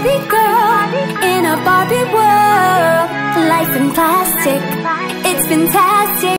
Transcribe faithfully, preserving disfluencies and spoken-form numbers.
Barbie girl in a Barbie world. Life in plastic, it's fantastic.